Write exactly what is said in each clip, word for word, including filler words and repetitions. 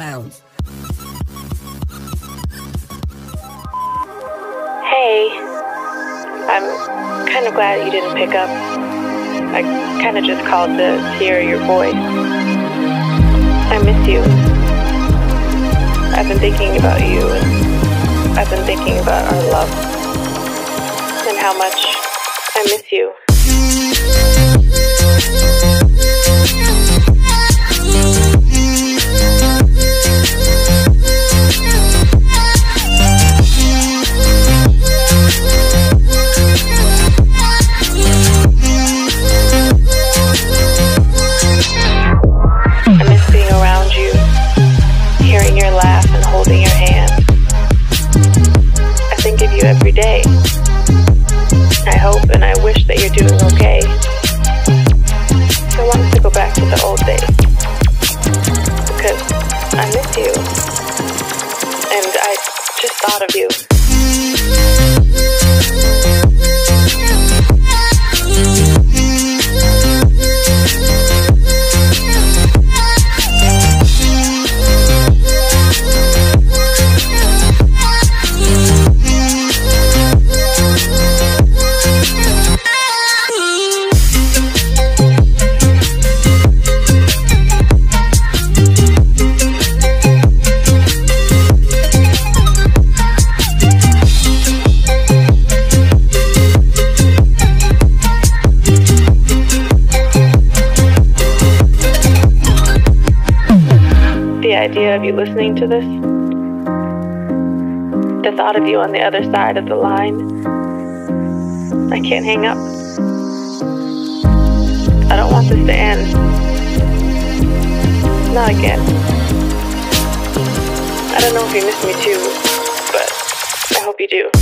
bounds. Hey, I'm kind of glad you didn't pick up. I kind of just called to hear your voice. I miss you. I've been thinking about you, and I've been thinking about our love, and how much I miss you. I miss being around you, hearing your laugh and holding your hand. I think of you every day. I hope and I wish that you're doing okay. I want us to go back to the old days, because I miss you, and I just thought of you. The idea of you listening to this, the thought of you on the other side of the line, I can't hang up. I don't want this to end. Not again. I don't know if you miss me too, but I hope you do.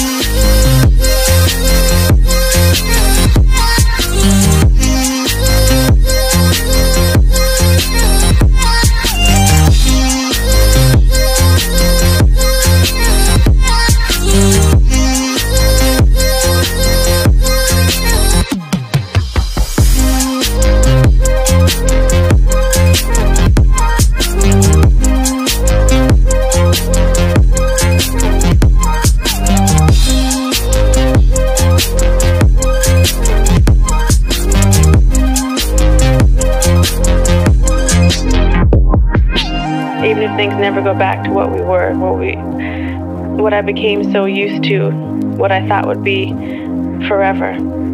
Even if things never go back to what we were, what we, what I became so used to, what I thought would be forever.